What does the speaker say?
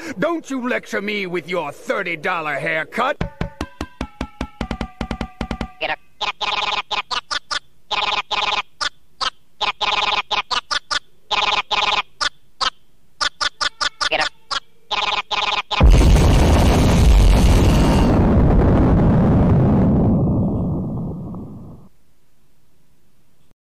Don't you lecture me with your $30 haircut. Get up, get up, get up, get up, get up.